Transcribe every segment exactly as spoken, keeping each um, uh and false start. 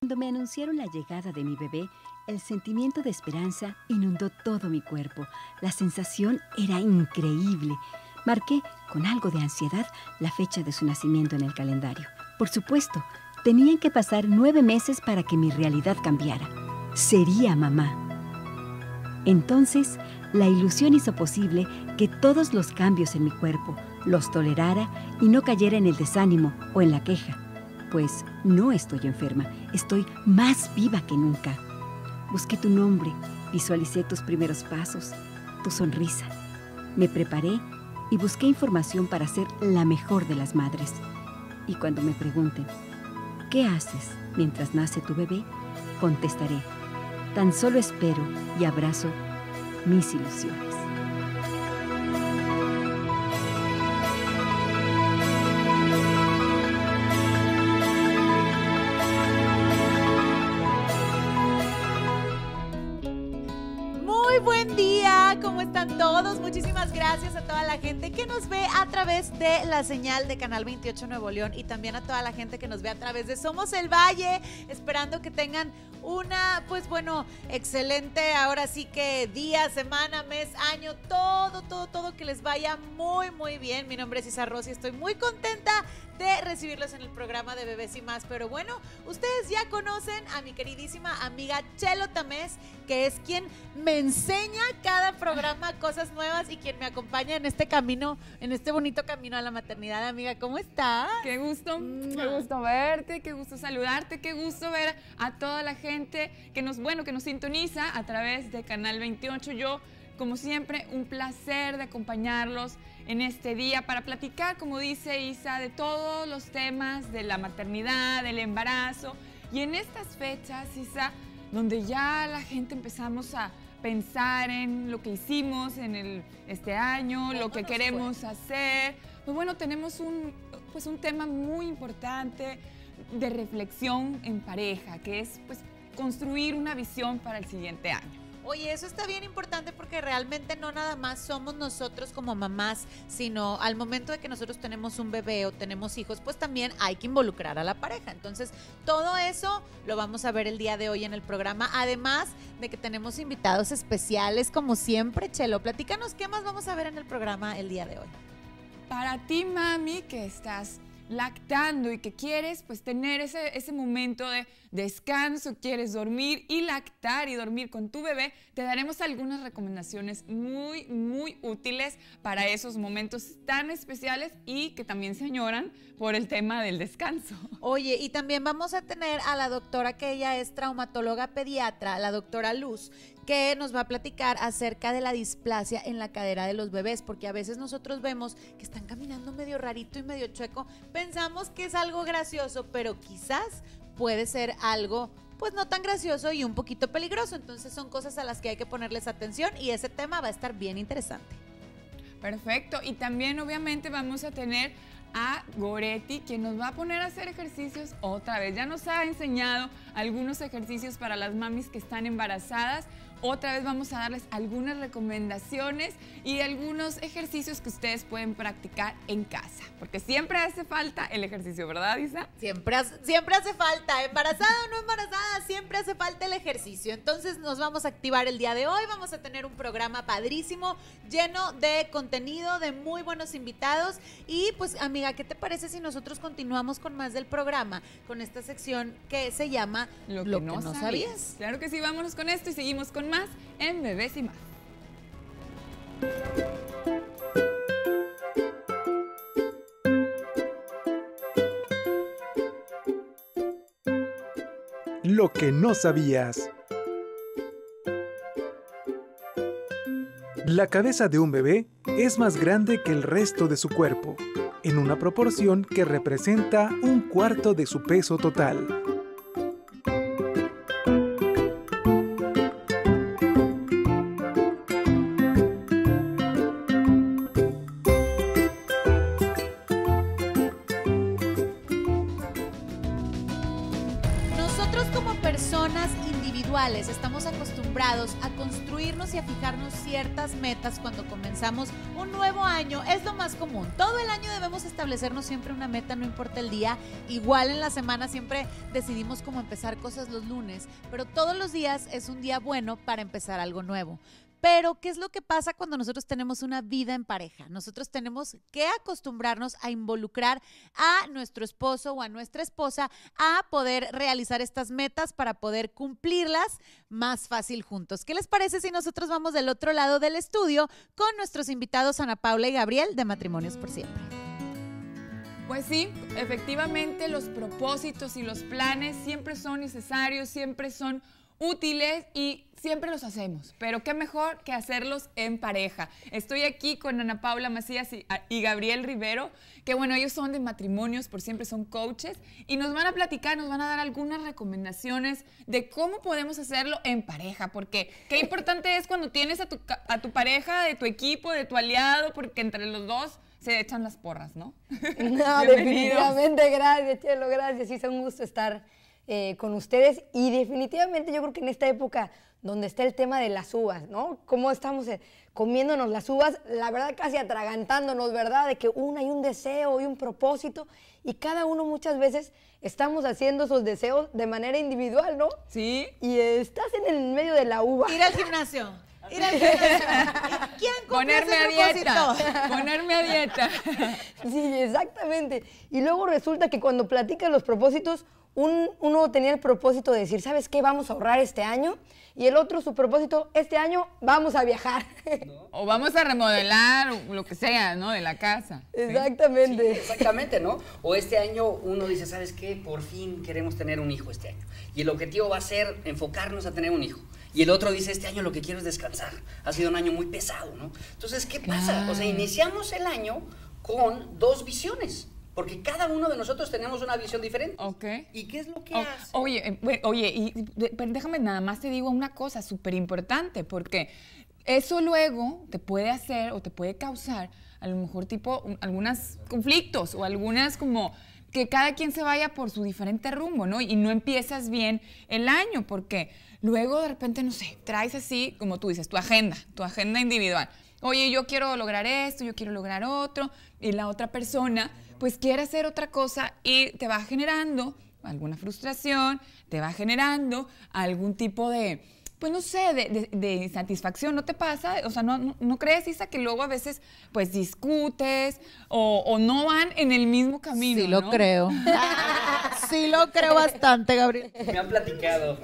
Cuando me anunciaron la llegada de mi bebé, el sentimiento de esperanza inundó todo mi cuerpo. La sensación era increíble. Marqué, con algo de ansiedad, la fecha de su nacimiento en el calendario. Por supuesto, tenían que pasar nueve meses para que mi realidad cambiara. Sería mamá. Entonces, la ilusión hizo posible que todos los cambios en mi cuerpo los tolerara y no cayera en el desánimo o en la queja. Pues no estoy enferma, estoy más viva que nunca. Busqué tu nombre, visualicé tus primeros pasos, tu sonrisa. Me preparé y busqué información para ser la mejor de las madres. Y cuando me pregunten, ¿qué haces mientras nace tu bebé?, contestaré, tan solo espero y abrazo mis ilusiones. Muy buen día, ¿cómo están todos? Muchísimas gracias a toda la gente que nos ve a través de la señal de Canal veintiocho Nuevo León y también a toda la gente que nos ve a través de Somos el Valle, esperando que tengan una, pues bueno, excelente, ahora sí que día, semana, mes, año, todo, todo, todo que les vaya muy, muy bien. Mi nombre es Isa Rossi y estoy muy contenta de recibirlos en el programa de Bebés y Más, pero bueno, ustedes ya conocen a mi queridísima amiga Chelo Tamés, que es quien me enseña cada programa cosas nuevas y quien me acompaña en este camino, en este bonito camino a la maternidad. Amiga, ¿cómo estás? Qué gusto, qué gusto verte, qué gusto saludarte, qué gusto ver a toda la gente que nos, bueno, que nos sintoniza a través de Canal veintiocho. Yo, como siempre, un placer de acompañarlos en este día para platicar, como dice Isa, de todos los temas de la maternidad, del embarazo. Y en estas fechas, Isa, donde ya la gente empezamos a pensar en lo que hicimos en el, este año, lo que queremos hacer, pues bueno, tenemos un, pues un tema muy importante de reflexión en pareja, que es pues construir una visión para el siguiente año. Oye, eso está bien importante porque realmente no nada más somos nosotros como mamás, sino al momento de que nosotros tenemos un bebé o tenemos hijos, pues también hay que involucrar a la pareja. Entonces, todo eso lo vamos a ver el día de hoy en el programa, además de que tenemos invitados especiales como siempre. Chelo, platícanos qué más vamos a ver en el programa el día de hoy. Para ti, mami, que estás lactando y que quieres pues tener ese, ese momento de descanso, quieres dormir y lactar y dormir con tu bebé, te daremos algunas recomendaciones muy, muy útiles para esos momentos tan especiales y que también se añoran por el tema del descanso. Oye, y también vamos a tener a la doctora, que ella es traumatóloga pediatra, la doctora Luz, que nos va a platicar acerca de la displasia en la cadera de los bebés, porque a veces nosotros vemos que están caminando medio rarito y medio chueco, pensamos que es algo gracioso, pero quizás puede ser algo pues no tan gracioso y un poquito peligroso. Entonces son cosas a las que hay que ponerles atención y ese tema va a estar bien interesante. Perfecto, y también obviamente vamos a tener a Goretti, quien nos va a poner a hacer ejercicios otra vez. Ya nos ha enseñado algunos ejercicios para las mamis que están embarazadas. Otra vez vamos a darles algunas recomendaciones y algunos ejercicios que ustedes pueden practicar en casa, porque siempre hace falta el ejercicio, ¿verdad, Isa? Siempre hace, siempre hace falta, embarazada o no embarazada, siempre hace falta el ejercicio. Entonces nos vamos a activar el día de hoy, vamos a tener un programa padrísimo, lleno de contenido, de muy buenos invitados. Y pues, amiga, ¿qué te parece si nosotros continuamos con más del programa, con esta sección que se llama Lo que, Lo no, que no sabías. sabías? Claro que sí, vámonos con esto y seguimos con más en Bebés y Más. Lo que no sabías. La cabeza de un bebé es más grande que el resto de su cuerpo, en una proporción que representa un cuarto de su peso total. Nosotros como personas individuales estamos acostumbrados a construirnos y a fijarnos ciertas metas cuando comenzamos un nuevo año. Es lo más común. Todo el año debemos establecernos siempre una meta, no importa el día. Igual en la semana siempre decidimos cómo empezar cosas los lunes, pero todos los días es un día bueno para empezar algo nuevo. Pero, ¿qué es lo que pasa cuando nosotros tenemos una vida en pareja? Nosotros tenemos que acostumbrarnos a involucrar a nuestro esposo o a nuestra esposa a poder realizar estas metas para poder cumplirlas más fácil juntos. ¿Qué les parece si nosotros vamos del otro lado del estudio con nuestros invitados Ana Paula y Gabriel de Matrimonios por Siempre? Pues sí, efectivamente los propósitos y los planes siempre son necesarios, siempre son útiles y siempre los hacemos, pero qué mejor que hacerlos en pareja. Estoy aquí con Ana Paula Macías y, y Gabriel Rivero, que bueno, ellos son de Matrimonios por Siempre, son coaches y nos van a platicar, nos van a dar algunas recomendaciones de cómo podemos hacerlo en pareja, porque qué importante es cuando tienes a tu, a tu pareja, de tu equipo, de tu aliado, porque entre los dos se echan las porras, ¿no? No, definitivamente, gracias, Chelo, gracias, sí, es un gusto estar Eh, con ustedes y definitivamente yo creo que en esta época donde está el tema de las uvas, ¿no? Cómo estamos eh, comiéndonos las uvas, la verdad casi atragantándonos, ¿verdad? De que una hay un deseo y un propósito y cada uno muchas veces estamos haciendo esos deseos de manera individual, ¿no? Sí. Y eh, estás en el medio de la uva. Ir al gimnasio. Ir al gimnasio. ¿Quién cumple Ponerme ese a dieta. propósito? Ponerme a dieta. Sí, exactamente. Y luego resulta que cuando platicas los propósitos, Un, uno tenía el propósito de decir, ¿sabes qué? Vamos a ahorrar este año. Y el otro, su propósito, este año vamos a viajar. ¿No? O vamos a remodelar, o lo que sea, ¿no? De la casa. Exactamente. Sí, exactamente, ¿no? O este año uno dice, ¿sabes qué? Por fin queremos tener un hijo este año. Y el objetivo va a ser enfocarnos a tener un hijo. Y el otro dice, este año lo que quiero es descansar. Ha sido un año muy pesado, ¿no? Entonces, ¿qué pasa? Claro. O sea, iniciamos el año con dos visiones. Porque cada uno de nosotros tenemos una visión diferente. Ok. ¿Y qué es lo que Oh, hace? oye, eh, oye, y de- pero déjame nada más te digo una cosa súper importante, porque eso luego te puede hacer o te puede causar a lo mejor tipo un- algunos conflictos o algunas como que cada quien se vaya por su diferente rumbo, ¿no? Y no empiezas bien el año, porque luego de repente, no sé, traes así, como tú dices, tu agenda, tu agenda individual. Oye, yo quiero lograr esto, yo quiero lograr otro, y la otra persona pues quiere hacer otra cosa y te va generando alguna frustración, te va generando algún tipo de, pues no sé, de, de, de satisfacción, ¿no te pasa? O sea, ¿no, no, no crees, Isa, que luego a veces pues discutes o, o no van en el mismo camino? Sí lo ¿no? creo. Sí lo creo bastante, Gabriel. Me han platicado.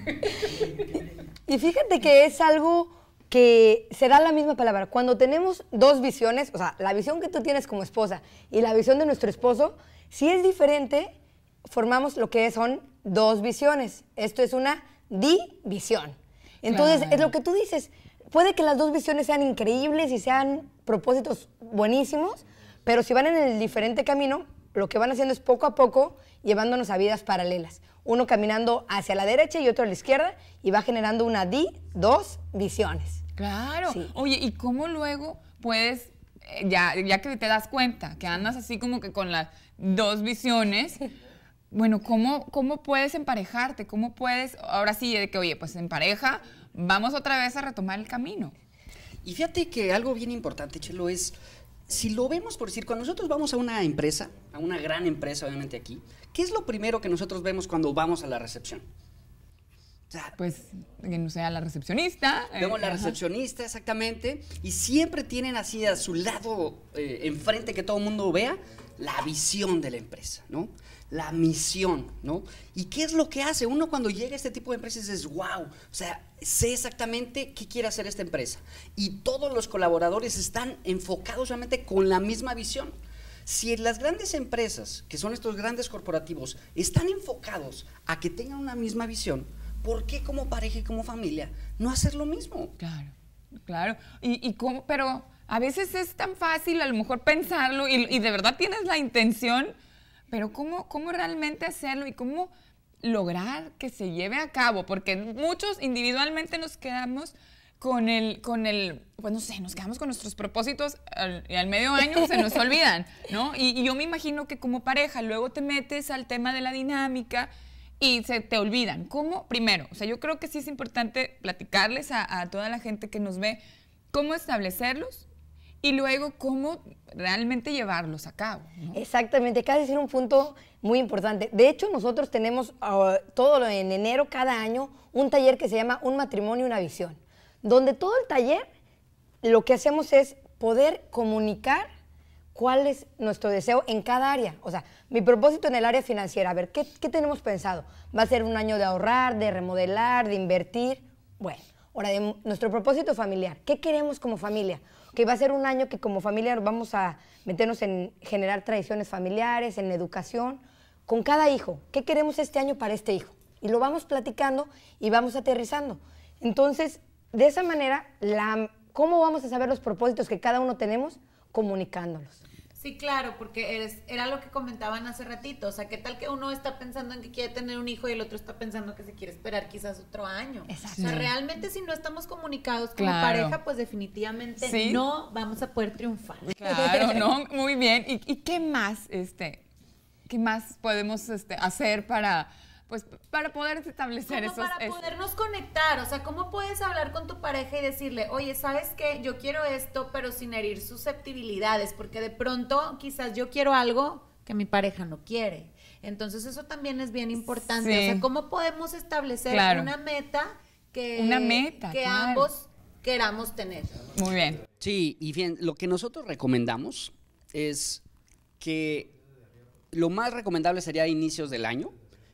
Y fíjate que es algo que se da la misma palabra. Cuando tenemos dos visiones, o sea, la visión que tú tienes como esposa y la visión de nuestro esposo, si es diferente, formamos lo que son dos visiones. Esto es una división. Entonces, Claro. es lo que tú dices. Puede que las dos visiones sean increíbles y sean propósitos buenísimos, pero si van en el diferente camino, lo que van haciendo es poco a poco llevándonos a vidas paralelas. Uno caminando hacia la derecha y otro a la izquierda y va generando una di, dos visiones. Claro. Sí. Oye, ¿y cómo luego puedes, eh, ya, ya que te das cuenta que andas así como que con las dos visiones, bueno, ¿cómo, cómo puedes emparejarte? ¿Cómo puedes, ahora sí, de que, oye, pues en pareja, vamos otra vez a retomar el camino? Y fíjate que algo bien importante, Chelo, es, si lo vemos por decir, cuando nosotros vamos a una empresa, a una gran empresa, obviamente aquí, ¿qué es lo primero que nosotros vemos cuando vamos a la recepción? O sea, Pues, que no sea la recepcionista. eh, vemos la ajá. recepcionista, exactamente, y siempre tienen así a su lado, eh, enfrente, que todo el mundo vea, la visión de la empresa, ¿no? La misión, ¿no? ¿Y qué es lo que hace? Uno cuando llega a este tipo de empresas es, wow, o sea, sé exactamente qué quiere hacer esta empresa. Y todos los colaboradores están enfocados solamente con la misma visión. Si las grandes empresas, que son estos grandes corporativos, están enfocados a que tengan una misma visión, ¿por qué como pareja y como familia no hacer lo mismo? Claro, claro. Y, y cómo, pero a veces es tan fácil a lo mejor pensarlo y, y de verdad tienes la intención, pero ¿cómo, cómo realmente hacerlo y cómo lograr que se lleve a cabo? Porque muchos individualmente nos quedamos con el, con el, pues no sé, nos quedamos con nuestros propósitos al, y al medio año se nos olvidan, ¿no? Y, y yo me imagino que como pareja luego te metes al tema de la dinámica y se te olvidan. ¿Cómo? Primero, o sea, yo creo que sí es importante platicarles a, a toda la gente que nos ve cómo establecerlos y luego cómo realmente llevarlos a cabo, ¿no? Exactamente, acabas de decir un punto muy importante. De hecho, nosotros tenemos uh, todo en enero cada año un taller que se llama Un matrimonio, una visión, donde todo el taller lo que hacemos es poder comunicar cuál es nuestro deseo en cada área. O sea, mi propósito en el área financiera, a ver, ¿qué, qué tenemos pensado? ¿Va a ser un año de ahorrar, de remodelar, de invertir? Bueno, ahora, de nuestro propósito familiar, ¿qué queremos como familia? Que va a ser un año que como familia vamos a meternos en generar tradiciones familiares, en educación, con cada hijo. ¿Qué queremos este año para este hijo? Y lo vamos platicando y vamos aterrizando. Entonces, de esa manera, la, ¿cómo vamos a saber los propósitos que cada uno tenemos? Comunicándolos. Sí, claro, porque eres, era lo que comentaban hace ratito, o sea, ¿qué tal que uno está pensando en que quiere tener un hijo y el otro está pensando que se quiere esperar quizás otro año? Exacto. O sea, realmente si no estamos comunicados como Claro. pareja, pues definitivamente Sí. no vamos a poder triunfar. Claro, ¿no? Muy bien. ¿Y, y qué más, este, qué más podemos este, hacer para, pues, para poder establecer Como esos... para es- podernos conectar, o sea, ¿cómo puedes hablar con tu pareja y decirle, oye, ¿sabes qué? Yo quiero esto, pero sin herir susceptibilidades, porque de pronto quizás yo quiero algo que mi pareja no quiere. Entonces eso también es bien importante, Sí. o sea, ¿cómo podemos establecer Claro. una meta que, Una meta, que claro. ambos queramos tener? Muy bien. Sí, y bien, lo que nosotros recomendamos es que lo más recomendable sería a inicios del año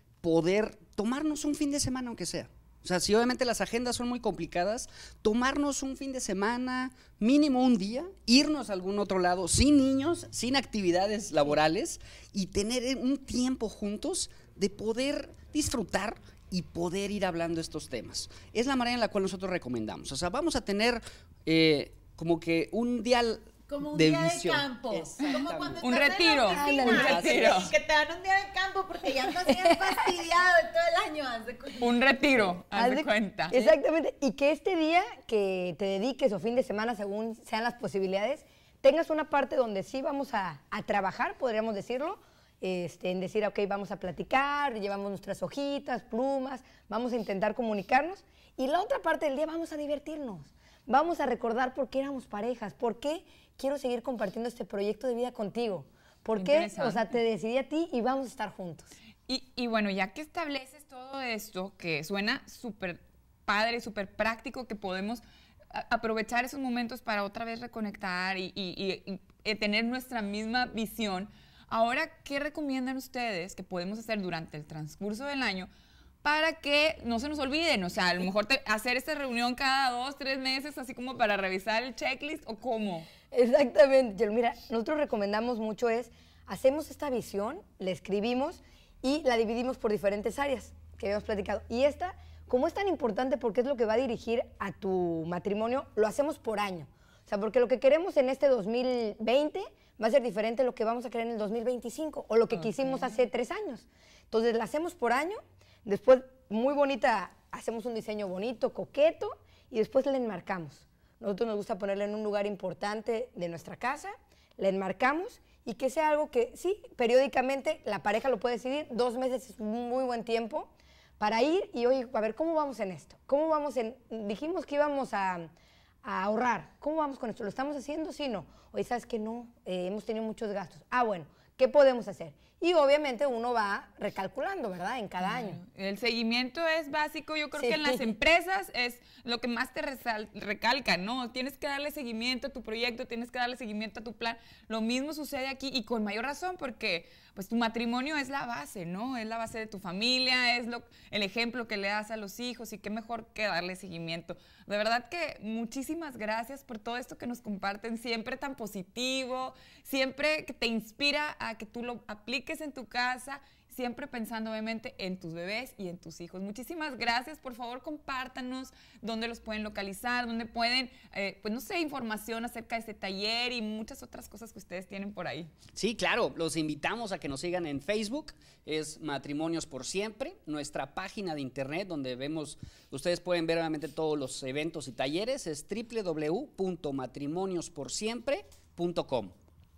poder tomarnos un fin de semana, aunque sea. O sea, si obviamente las agendas son muy complicadas, tomarnos un fin de semana, mínimo un día, irnos a algún otro lado, sin niños, sin actividades laborales, y tener un tiempo juntos de poder disfrutar y poder ir hablando estos temas. Es la manera en la cual nosotros recomendamos. O sea, vamos a tener eh, como que un día Como un de día visión. de campo. Exactamente. Como cuando Un estás en retiro. la oficina, Ándale, un retiro. y que te dan un día de campo porque ya andas bien fastidiado de todo el año. haz de cuenta. Un retiro, haz Haz de de- cuenta. Exactamente. Y que este día que te dediques o fin de semana, según sean las posibilidades, tengas una parte donde sí vamos a, a trabajar, podríamos decirlo, este, en decir, ok, vamos a platicar, llevamos nuestras hojitas, plumas, vamos a intentar comunicarnos. Y la otra parte del día vamos a divertirnos. Vamos a recordar por qué éramos parejas, por qué quiero seguir compartiendo este proyecto de vida contigo, por qué, o sea, Interesante. te decidí a ti y vamos a estar juntos. Y, y bueno, ya que estableces todo esto, que suena súper padre, súper práctico, que podemos a- aprovechar esos momentos para otra vez reconectar y, y- y- y, eh, tener nuestra misma visión, ahora, ¿qué recomiendan ustedes que podemos hacer durante el transcurso del año para que no se nos olviden? O sea, a lo mejor te- hacer esta reunión cada dos, tres meses, así como para revisar el checklist, ¿o cómo? Exactamente. Yo, mira, nosotros recomendamos mucho es, hacemos esta visión, la escribimos y la dividimos por diferentes áreas que habíamos platicado. Y esta, como es tan importante porque es lo que va a dirigir a tu matrimonio, lo hacemos por año. O sea, porque lo que queremos en este dos mil veinte va a ser diferente a lo que vamos a querer en el dos mil veinticinco o lo que quisimos hace tres años. Entonces, la hacemos por año, después, muy bonita, hacemos un diseño bonito, coqueto, y después la enmarcamos. Nosotros nos gusta ponerla en un lugar importante de nuestra casa, la enmarcamos y que sea algo que sí, periódicamente la pareja lo puede decidir, dos meses es un muy buen tiempo para ir y oye, a ver, ¿cómo vamos en esto? ¿Cómo vamos en, dijimos que íbamos a, a ahorrar, ¿cómo vamos con esto? ¿Lo estamos haciendo? Sí, no. Oye, ¿sabes qué? No, eh, hemos tenido muchos gastos. Ah, bueno, ¿qué podemos hacer? Y obviamente uno va recalculando, ¿verdad? En cada año. El seguimiento es básico, yo creo Sí. que en las empresas es lo que más te resal- recalca, ¿no? Tienes que darle seguimiento a tu proyecto, tienes que darle seguimiento a tu plan. Lo mismo sucede aquí y con mayor razón porque pues tu matrimonio es la base, ¿no? Es la base de tu familia, es lo, el ejemplo que le das a los hijos y qué mejor que darle seguimiento. De verdad que muchísimas gracias por todo esto que nos comparten, siempre tan positivo, siempre que te inspira a que tú lo apliques en tu casa, siempre pensando obviamente en tus bebés y en tus hijos. Muchísimas gracias, por favor compártanos dónde los pueden localizar, dónde pueden, eh, pues no sé, información acerca de este taller y muchas otras cosas que ustedes tienen por ahí. Sí, claro, los invitamos a que nos sigan en Facebook, es Matrimonios por Siempre, nuestra página de internet donde vemos, ustedes pueden ver obviamente todos los eventos y talleres, es w w w punto matrimonios por siempre punto com.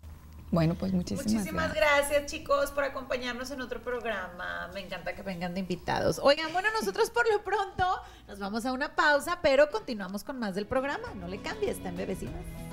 Bueno, pues muchísimas, Muchísimas gracias. gracias, chicos, por acompañarnos en otro programa. Me encanta que vengan de invitados. Oigan, bueno, nosotros por lo pronto nos vamos a una pausa, pero continuamos con más del programa. No le cambies, está en Bebecitas.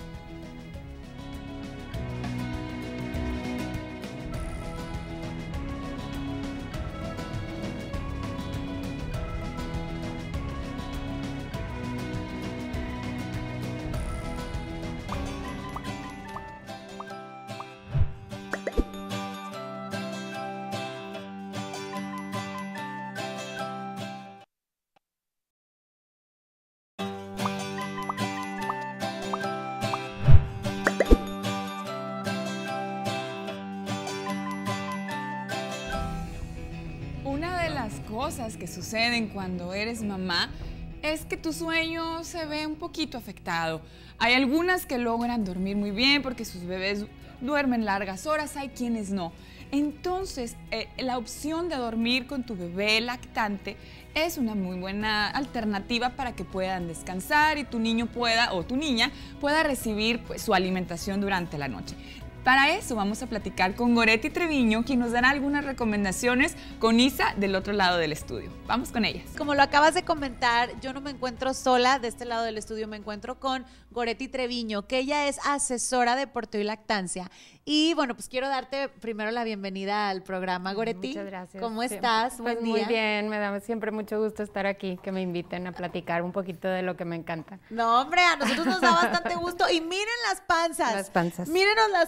Una de las cosas que suceden cuando eres mamá es que tu sueño se ve un poquito afectado. Hay algunas que logran dormir muy bien porque sus bebés duermen largas horas, hay quienes no. Entonces, eh, la opción de dormir con tu bebé lactante es una muy buena alternativa para que puedan descansar y tu niño pueda, o tu niña, pueda recibir pues, su alimentación durante la noche. Para eso vamos a platicar con Goretti Treviño, quien nos dará algunas recomendaciones con Isa del otro lado del estudio. Vamos con ellas. Como lo acabas de comentar, yo no me encuentro sola. De este lado del estudio me encuentro con Goretti Treviño, que ella es asesora de porteo y lactancia. Y bueno, pues quiero darte primero la bienvenida al programa, Goretti. Muchas gracias. ¿Cómo Siempre. estás? Pues Buen muy día. bien, me da siempre mucho gusto estar aquí, que me inviten a platicar un poquito de lo que me encanta. No, hombre, a nosotros nos da bastante gusto. Y miren las panzas. Las panzas. Mírenos las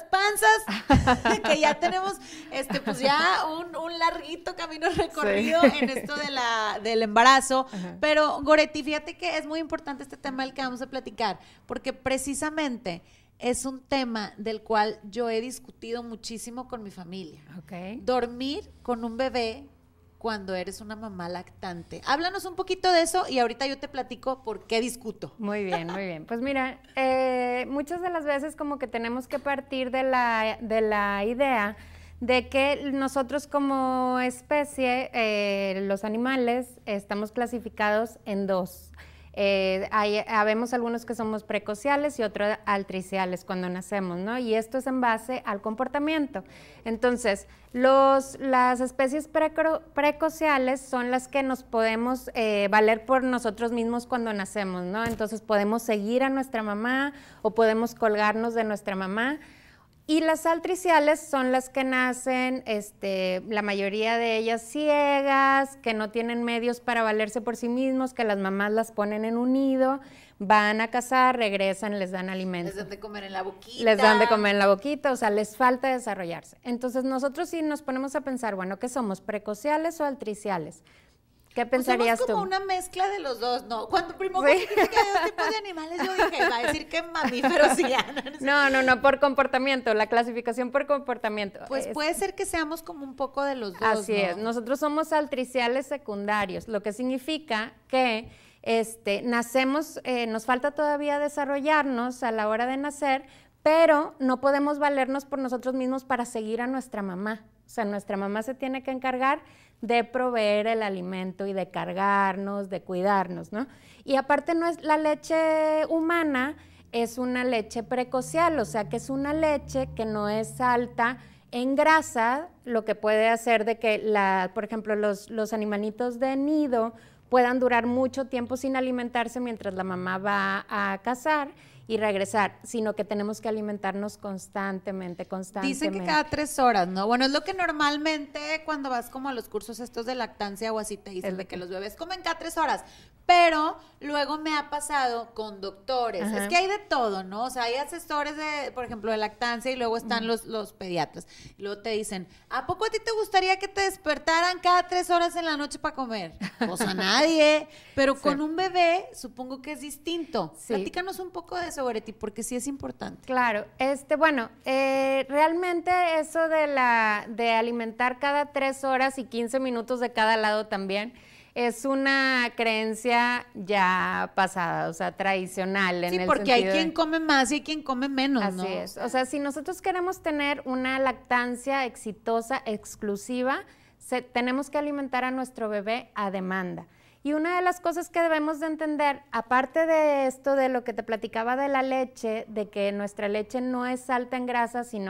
panzas, que ya tenemos, este, pues ya un, un larguito camino recorrido Sí. en esto de la, del embarazo. Ajá. Pero, Goretti, fíjate que es muy importante este tema del que vamos a platicar, porque precisamente es un tema del cual yo he discutido muchísimo con mi familia. Ok. Dormir con un bebé cuando eres una mamá lactante. Háblanos un poquito de eso y ahorita yo te platico por qué discuto. Muy bien, muy bien. Pues mira, eh, muchas de las veces como que tenemos que partir de la, de la idea de que nosotros como especie, eh, los animales, estamos clasificados en dos. Eh, hay, habemos algunos que somos precociales y otros altriciales cuando nacemos, ¿no? Y esto es en base al comportamiento. Entonces, los, las especies preco, precociales son las que nos podemos eh, valer por nosotros mismos cuando nacemos, ¿no? Entonces, podemos seguir a nuestra mamá o podemos colgarnos de nuestra mamá. Y las altriciales son las que nacen, este, la mayoría de ellas ciegas, que no tienen medios para valerse por sí mismos, que las mamás las ponen en un nido, van a cazar, regresan, les dan alimento. Les dan de comer en la boquita. Les dan de comer en la boquita, o sea, les falta desarrollarse. Entonces, nosotros sí nos ponemos a pensar, bueno, ¿qué somos? ¿Precociales o altriciales? ¿Qué pensarías pues somos tú? como una mezcla de los dos, ¿no? Cuando primero Sí. dijiste que hay dos tipos de animales, yo dije, va a decir que mamíferos y ya. No, no, no, por comportamiento, la clasificación por comportamiento. Pues Es- puede ser que seamos como un poco de los dos, Así ¿no? es, nosotros somos altriciales secundarios, lo que significa que este, nacemos, eh, nos falta todavía desarrollarnos a la hora de nacer, pero no podemos valernos por nosotros mismos para seguir a nuestra mamá. O sea, nuestra mamá se tiene que encargar de proveer el alimento y de cargarnos, de cuidarnos, ¿no? Y aparte no es la leche humana, es una leche precocial, o sea que es una leche que no es alta en grasa, lo que puede hacer de que, la, por ejemplo, los, los animalitos de nido puedan durar mucho tiempo sin alimentarse mientras la mamá va a cazar y regresar, sino que tenemos que alimentarnos constantemente, constantemente. Dicen que cada tres horas, ¿no? Bueno, es lo que normalmente cuando vas como a los cursos estos de lactancia o así te dicen Es de lo que que- los bebés comen cada tres horas. Pero luego me ha pasado con doctores. Ajá. Es que hay de todo, ¿no? O sea, hay asesores de, por ejemplo, de lactancia y luego están los, los pediatras. Y luego te dicen, ¿a poco a ti te gustaría que te despertaran cada tres horas en la noche para comer? Pues a nadie. Pero Sí. con un bebé supongo que es distinto. Sí. Platícanos un poco de eso, Goretti, porque sí es importante. Claro, este, bueno, eh, realmente eso de la de alimentar cada tres horas y quince minutos de cada lado también es una creencia ya pasada, o sea, tradicional. En Sí, el porque hay sentido de- quien come más y hay quien come menos, Así ¿no? es. O sea, si nosotros queremos tener una lactancia exitosa, exclusiva, se- tenemos que alimentar a nuestro bebé a demanda. Y una de las cosas que debemos de entender, aparte de esto de lo que te platicaba de la leche, de que nuestra leche no es alta en grasa, sino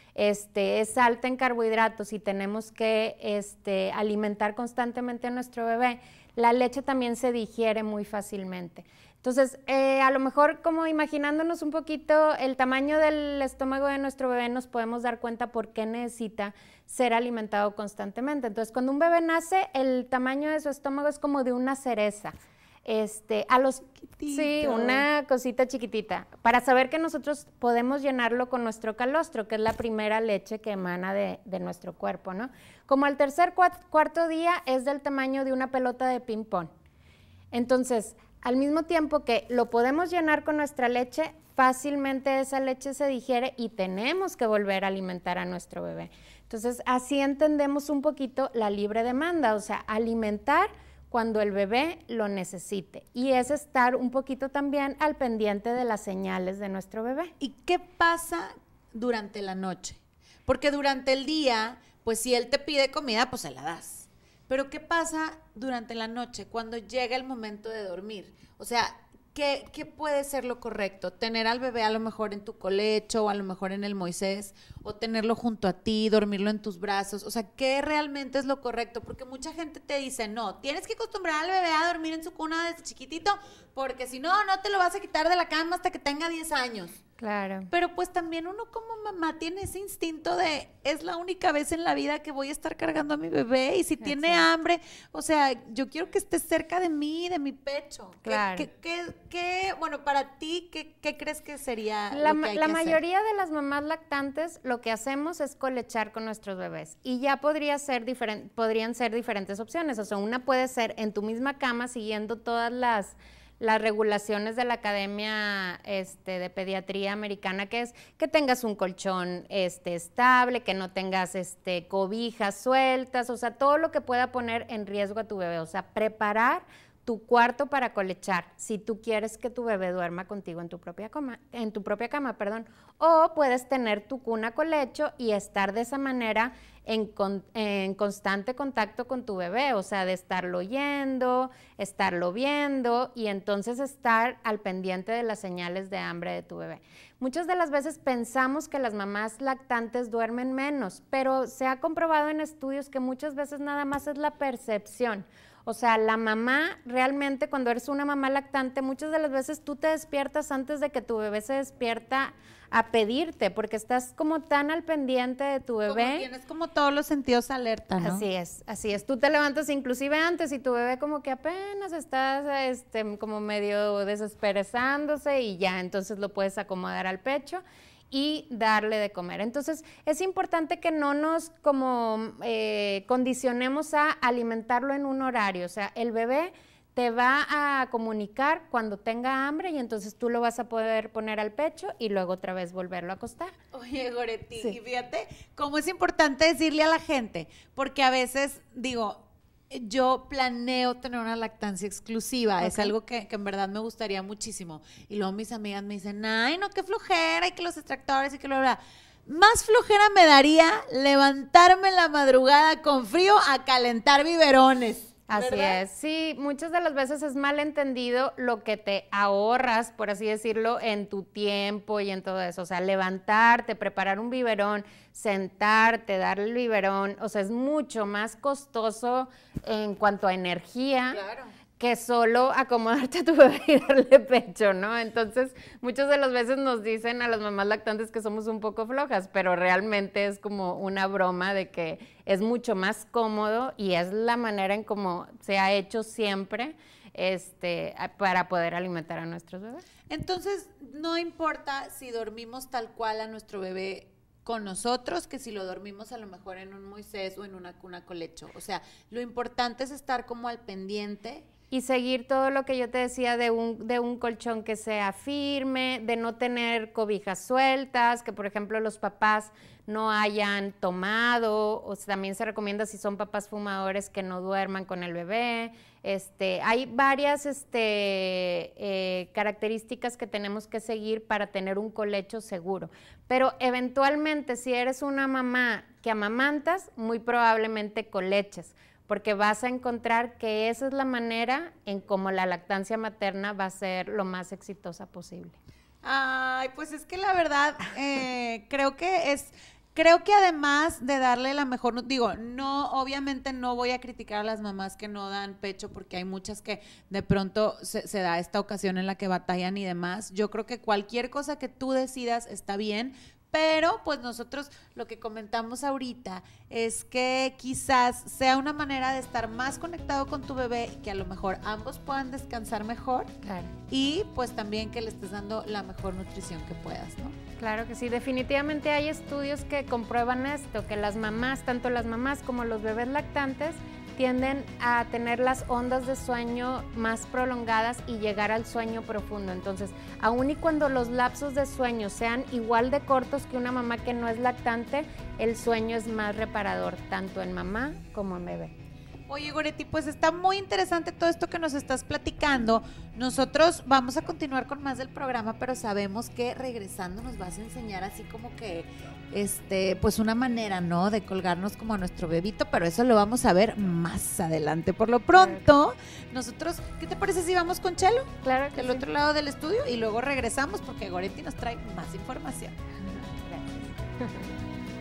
este, es alta en carbohidratos y tenemos que este, alimentar constantemente a nuestro bebé, la leche también se digiere muy fácilmente. Entonces, eh, a lo mejor como imaginándonos un poquito el tamaño del estómago de nuestro bebé, nos podemos dar cuenta por qué necesita ser alimentado constantemente. Entonces, cuando un bebé nace, el tamaño de su estómago es como de una cereza. Este, a los, sí, una cosita chiquitita, para saber que nosotros podemos llenarlo con nuestro calostro, que es la primera leche que emana de, de nuestro cuerpo, ¿no? Como al tercer, cuarto día es del tamaño de una pelota de ping-pong. Entonces, al mismo tiempo que lo podemos llenar con nuestra leche, fácilmente esa leche se digiere y tenemos que volver a alimentar a nuestro bebé. Entonces, así entendemos un poquito la libre demanda, o sea, alimentar cuando el bebé lo necesite. Y es estar un poquito también al pendiente de las señales de nuestro bebé. ¿Y qué pasa durante la noche? Porque durante el día, pues si él te pide comida, pues se la das. Pero ¿qué pasa durante la noche, cuando llega el momento de dormir? O sea, ¿qué, qué puede ser lo correcto? ¿Tener al bebé a lo mejor en tu colecho o a lo mejor en el Moisés? ¿O tenerlo junto a ti, dormirlo en tus brazos? O sea, ¿qué realmente es lo correcto? Porque mucha gente te dice, no, tienes que acostumbrar al bebé a dormir en su cuna desde chiquitito, porque si no, no te lo vas a quitar de la cama hasta que tenga diez años. Claro. Pero pues también uno como mamá tiene ese instinto de, es la única vez en la vida que voy a estar cargando a mi bebé y si Exacto. tiene hambre, o sea, yo quiero que esté cerca de mí, de mi pecho. Claro. ¿Qué, qué, qué, qué, bueno, para ti, ¿qué, qué crees que sería La, lo que hay la que mayoría de las mamás lactantes lo que hacemos es colechar con nuestros bebés y ya podría ser diferen, podrían ser diferentes opciones. O sea, una puede ser en tu misma cama siguiendo todas las... las regulaciones de la Academia este, de Pediatría Americana, que es que tengas un colchón este, estable, que no tengas este, cobijas sueltas, o sea, todo lo que pueda poner en riesgo a tu bebé, o sea, preparar tu cuarto para colechar, si tú quieres que tu bebé duerma contigo en tu propia cama, en tu propia cama, perdón, o puedes tener tu cuna colecho y estar de esa manera en, con, en constante contacto con tu bebé, o sea, de estarlo oyendo, estarlo viendo y entonces estar al pendiente de las señales de hambre de tu bebé. Muchas de las veces pensamos que las mamás lactantes duermen menos, pero se ha comprobado en estudios que muchas veces nada más es la percepción. O sea, la mamá realmente cuando eres una mamá lactante, muchas de las veces tú te despiertas antes de que tu bebé se despierta a pedirte, porque estás como tan al pendiente de tu bebé. Como tienes como todos los sentidos alerta, ¿no? Así es, así es. Tú te levantas inclusive antes y tu bebé como que apenas estás este, como medio desesperezándose y ya, entonces lo puedes acomodar al pecho y darle de comer. Entonces, es importante que no nos como eh, condicionemos a alimentarlo en un horario. O sea, el bebé te va a comunicar cuando tenga hambre y entonces tú lo vas a poder poner al pecho y luego otra vez volverlo a acostar. Oye, Goretti, Sí. y fíjate cómo es importante decirle a la gente, porque a veces, digo, yo planeo tener una lactancia exclusiva, okay. Es algo que, que en verdad me gustaría muchísimo. Y luego mis amigas me dicen, ay, no, qué flojera, y que los extractores y que lo bla. Más flojera me daría levantarme en la madrugada con frío a calentar biberones. Así ¿verdad? es, sí, muchas de las veces es mal entendido lo que te ahorras, por así decirlo, en tu tiempo y en todo eso, o sea, levantarte, preparar un biberón, sentarte, darle el biberón, o sea, es mucho más costoso en cuanto a energía. Claro. Que solo acomodarte a tu bebé y darle pecho, ¿no? Entonces, muchas de las veces nos dicen a las mamás lactantes que somos un poco flojas, pero realmente es como una broma de que es mucho más cómodo y es la manera en cómo se ha hecho siempre este, para poder alimentar a nuestros bebés. Entonces, no importa si dormimos tal cual a nuestro bebé con nosotros, que si lo dormimos a lo mejor en un Moisés o en una cuna colecho. O sea, lo importante es estar como al pendiente. Y seguir todo lo que yo te decía de un, de un colchón que sea firme, de no tener cobijas sueltas, que por ejemplo los papás no hayan tomado, o sea, también se recomienda si son papás fumadores que no duerman con el bebé. Este, hay varias este, eh, características que tenemos que seguir para tener un colecho seguro, pero eventualmente si eres una mamá que amamantas, muy probablemente coleches, porque vas a encontrar que esa es la manera en cómo la lactancia materna va a ser lo más exitosa posible. Ay, pues es que la verdad, eh, creo que es... creo que además de darle la mejor, digo, no, obviamente no voy a criticar a las mamás que no dan pecho, porque hay muchas que de pronto se, se da esta ocasión en la que batallan y demás. Yo creo que cualquier cosa que tú decidas está bien, pero pues nosotros lo que comentamos ahorita es que quizás sea una manera de estar más conectado con tu bebé, que a lo mejor ambos puedan descansar mejor, Claro. y pues también que le estés dando la mejor nutrición que puedas, ¿no? Claro que sí, definitivamente hay estudios que comprueban esto, que las mamás, tanto las mamás como los bebés lactantes, tienden a tener las ondas de sueño más prolongadas y llegar al sueño profundo. Entonces, aun y cuando los lapsos de sueño sean igual de cortos que una mamá que no es lactante, el sueño es más reparador, tanto en mamá como en bebé. Oye, Goretti, pues está muy interesante todo esto que nos estás platicando. Nosotros vamos a continuar con más del programa, pero sabemos que regresando nos vas a enseñar así como que, este, pues una manera, ¿no? De colgarnos como a nuestro bebito, pero eso lo vamos a ver más adelante. Por lo pronto, nosotros, ¿qué te parece si vamos con Chelo? Claro que Del sí. otro lado del estudio, y luego regresamos porque Goretti nos trae más información. Gracias.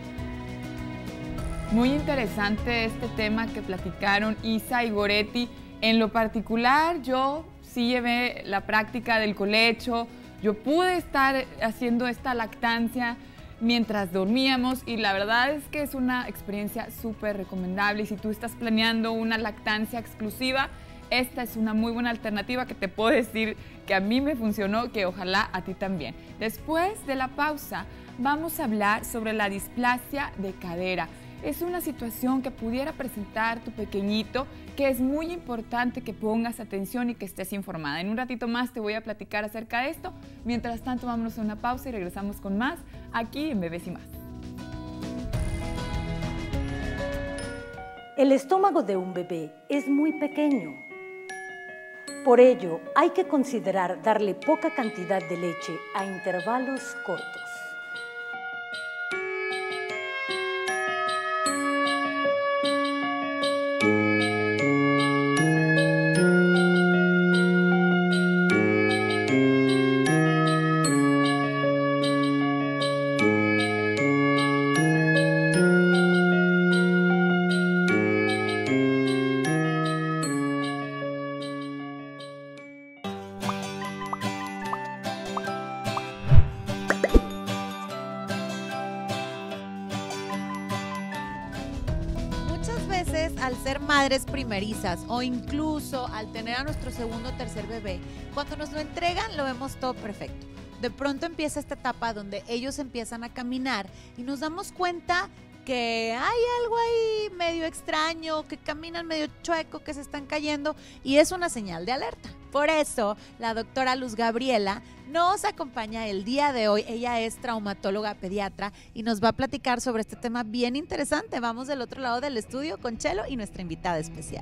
Muy interesante este tema que platicaron Isa y Goretti. En lo particular, yo sí llevé la práctica del colecho, yo pude estar haciendo esta lactancia mientras dormíamos y la verdad es que es una experiencia súper recomendable y si tú estás planeando una lactancia exclusiva, esta es una muy buena alternativa que te puedo decir que a mí me funcionó, que ojalá a ti también. Después de la pausa, vamos a hablar sobre la displasia de cadera. Es una situación que pudiera presentar tu pequeñito, que es muy importante que pongas atención y que estés informada. En un ratito más te voy a platicar acerca de esto. Mientras tanto, vámonos a una pausa y regresamos con más aquí en Bebés y Más. El estómago de un bebé es muy pequeño. Por ello, hay que considerar darle poca cantidad de leche a intervalos cortos. Al ser madres primerizas o incluso al tener a nuestro segundo o tercer bebé, cuando nos lo entregan lo vemos todo perfecto. De pronto empieza esta etapa donde ellos empiezan a caminar y nos damos cuenta que hay algo ahí medio extraño, que caminan medio chueco, que se están cayendo y es una señal de alerta. Por eso, la doctora Luz Gabriela nos acompaña el día de hoy. Ella es traumatóloga pediatra y nos va a platicar sobre este tema bien interesante. Vamos del otro lado del estudio con Chelo y nuestra invitada especial.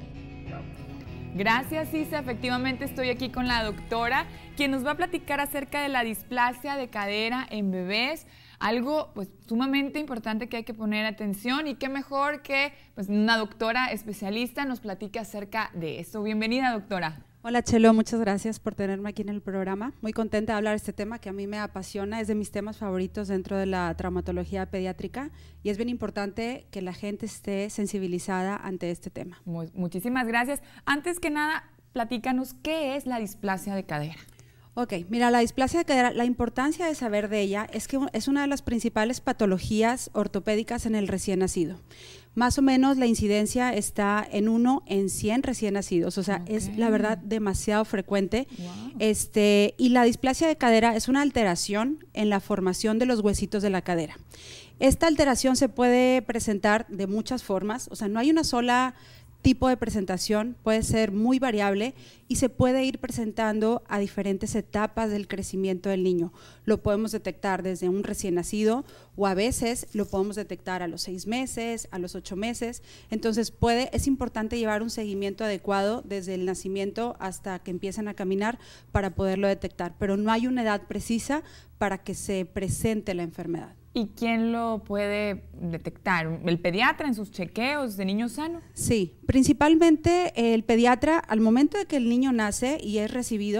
Gracias, Isa. Efectivamente estoy aquí con la doctora, quien nos va a platicar acerca de la displasia de cadera en bebés. Algo pues sumamente importante que hay que poner atención y qué mejor que pues, una doctora especialista nos platique acerca de esto. Bienvenida, doctora. Hola Chelo, muchas gracias por tenerme aquí en el programa. Muy contenta de hablar de este tema que a mí me apasiona, es de mis temas favoritos dentro de la traumatología pediátrica y es bien importante que la gente esté sensibilizada ante este tema. Muy, muchísimas gracias. Antes que nada, platícanos qué es la displasia de cadera. Ok, mira, la displasia de cadera, la importancia de saber de ella es que es una de las principales patologías ortopédicas en el recién nacido. Más o menos la incidencia está en uno en cien recién nacidos, o sea, okay. Es la verdad demasiado frecuente. Wow. Este, y la displasia de cadera es una alteración en la formación de los huesitos de la cadera. Esta alteración se puede presentar de muchas formas, o sea, no hay una sola tipo de presentación, puede ser muy variable y se puede ir presentando a diferentes etapas del crecimiento del niño. Lo podemos detectar desde un recién nacido o a veces lo podemos detectar a los seis meses, a los ocho meses. Entonces puede, es importante llevar un seguimiento adecuado desde el nacimiento hasta que empiezan a caminar para poderlo detectar, pero no hay una edad precisa para que se presente la enfermedad. ¿Y quién lo puede detectar? ¿El pediatra en sus chequeos de niño sano? Sí, principalmente el pediatra al momento de que el niño nace y es recibido,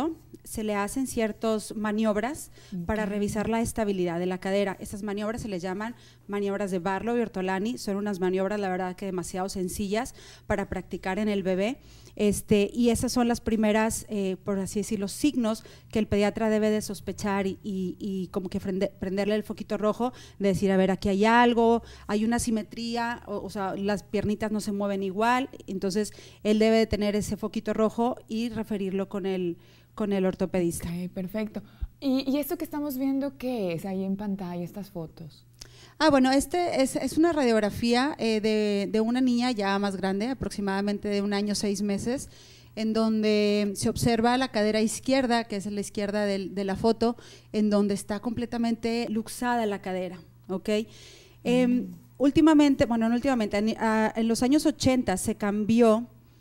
se le hacen ciertas maniobras okay. para revisar la estabilidad de la cadera. Estas maniobras se les llaman maniobras de Barlow y Ortolani, son unas maniobras la verdad que demasiado sencillas para practicar en el bebé, este, y esas son las primeras, eh, por así decirlo, signos que el pediatra debe de sospechar y, y, y como que prende, prenderle el foquito rojo, de decir, a ver, aquí hay algo, hay una simetría, o, o sea, las piernitas no se mueven igual, entonces él debe de tener ese foquito rojo y referirlo con el, con el ortopedista. Ok, perfecto. ¿Y, y esto que estamos viendo qué es ahí en pantalla, estas fotos? Ah, bueno, este es, es una radiografía eh, de, de una niña ya más grande, aproximadamente de un año, seis meses, en donde se observa la cadera izquierda, que es la izquierda del, de la foto, en donde está completamente luxada la cadera, ¿ok? Mm. Eh, últimamente, bueno, no últimamente, en, a, en los años ochenta se cambió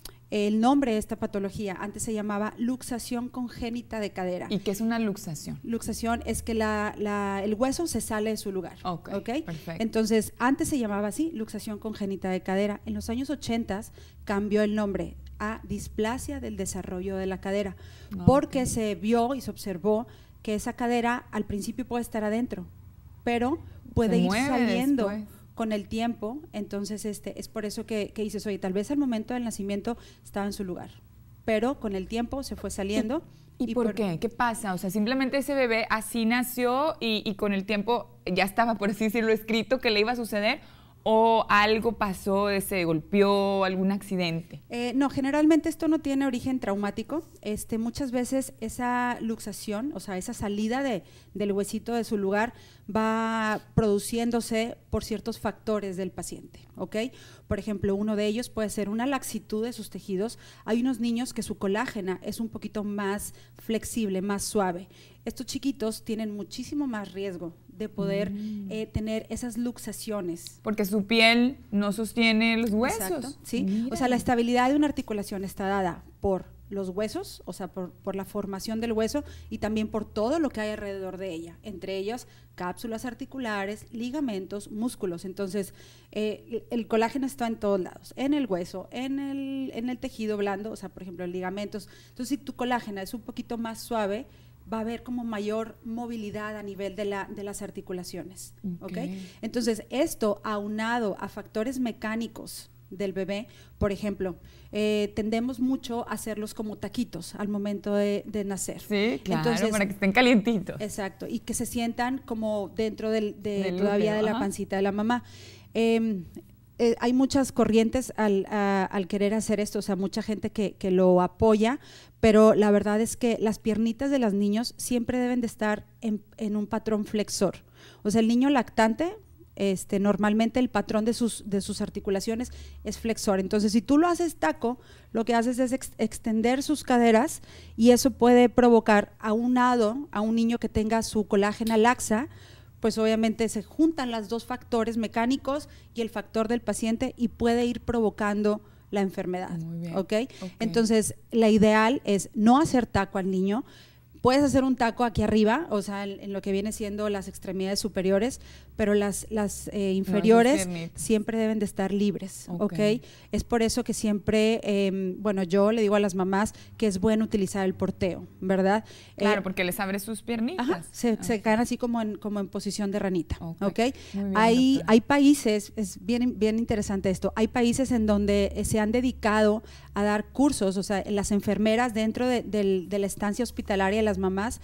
el nombre de esta patología. Antes se llamaba luxación congénita de cadera. ¿Y qué es una luxación? Luxación es que la, la, el hueso se sale de su lugar. Ok, ¿okay? Perfecto. Entonces, antes se llamaba así, luxación congénita de cadera. En los años ochenta cambió el nombre a displasia del desarrollo de la cadera, okay. porque se vio y se observó que esa cadera al principio puede estar adentro, pero puede se ir saliendo después. Con el tiempo. Entonces este es por eso que, que dices, oye, tal vez al momento del nacimiento estaba en su lugar, pero con el tiempo se fue saliendo. ¿Y, y, ¿y por, por qué? ¿Qué pasa? O sea, simplemente ese bebé así nació y, y con el tiempo ya estaba, por así decirlo, escrito que le iba a suceder, ¿o algo pasó, se golpeó, algún accidente? Eh, no, generalmente esto no tiene origen traumático. Este, muchas veces esa luxación, o sea, esa salida de, del huesito de su lugar va produciéndose por ciertos factores del paciente, ¿ok? Por ejemplo, uno de ellos puede ser una laxitud de sus tejidos. Hay unos niños que su colágena es un poquito más flexible, más suave. Estos chiquitos tienen muchísimo más riesgo de poder mm. eh, tener esas luxaciones. Porque su piel no sostiene los huesos. Exacto, sí. Mira. O sea, la estabilidad de una articulación está dada por los huesos, o sea, por, por la formación del hueso y también por todo lo que hay alrededor de ella, entre ellas cápsulas articulares, ligamentos, músculos. Entonces, eh, el colágeno está en todos lados, en el hueso, en el, en el tejido blando, o sea, por ejemplo, en ligamentos. Entonces, si tu colágeno es un poquito más suave, va a haber como mayor movilidad a nivel de, la, de las articulaciones, ¿okay? ¿ok? Entonces, esto aunado a factores mecánicos del bebé, por ejemplo, eh, tendemos mucho a hacerlos como taquitos al momento de, de nacer. Sí, claro, entonces, para que estén calientitos. Exacto, y que se sientan como dentro del, de, del todavía útero, de la ajá. pancita de la mamá. Eh, Eh, hay muchas corrientes al, a, al querer hacer esto, o sea, mucha gente que, que lo apoya, pero la verdad es que las piernitas de los niños siempre deben de estar en, en un patrón flexor. O sea, el niño lactante, este, normalmente el patrón de sus, de sus articulaciones es flexor. Entonces, si tú lo haces taco, lo que haces es ex extender sus caderas y eso puede provocar aunado a un niño que tenga su colágena laxa, pues obviamente se juntan los dos factores mecánicos y el factor del paciente y puede ir provocando la enfermedad. Muy bien. ¿Okay? Ok. Entonces, la ideal es no hacer taco al niño. Puedes hacer un taco aquí arriba, o sea, en, en lo que viene siendo las extremidades superiores, pero las, las eh, inferiores no, siempre deben de estar libres, ¿ok? ¿okay? Es por eso que siempre, eh, bueno, yo le digo a las mamás que es bueno utilizar el porteo, ¿verdad? Claro, eh, porque les abre sus piernitas. Ajá, se, ah. se caen así como en, como en posición de ranita, ¿ok? okay? Muy bien, hay, hay países, es bien, bien interesante esto, hay países en donde se han dedicado a dar cursos, o sea, las enfermeras dentro de, de, de la estancia hospitalaria de las mamás,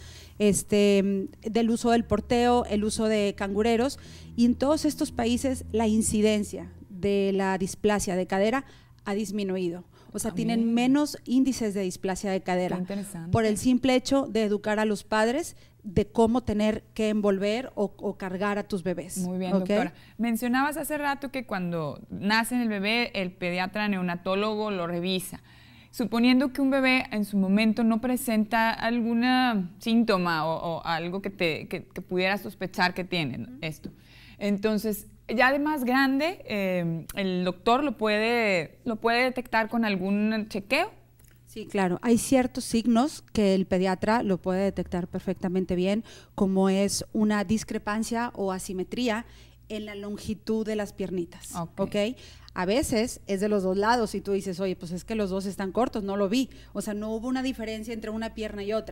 este, del uso del porteo, el uso de cangureros, y en todos estos países la incidencia de la displasia de cadera ha disminuido. O sea, También. tienen menos índices de displasia de cadera por el simple hecho de educar a los padres de cómo tener que envolver o, o cargar a tus bebés. Muy bien, ¿okay? doctora. Mencionabas hace rato que cuando nace el bebé, el pediatra neonatólogo lo revisa. Suponiendo que un bebé en su momento no presenta algún síntoma o, o algo que, te, que, que pudiera sospechar que tiene esto. Entonces, ya de más grande, eh, el doctor lo puede, lo puede detectar con algún chequeo. Sí, claro. Hay ciertos signos que el pediatra lo puede detectar perfectamente bien, como es una discrepancia o asimetría en la longitud de las piernitas. Ok. ¿Okay? A veces es de los dos lados y tú dices, oye, pues es que los dos están cortos, no lo vi. O sea, no hubo una diferencia entre una pierna y otra.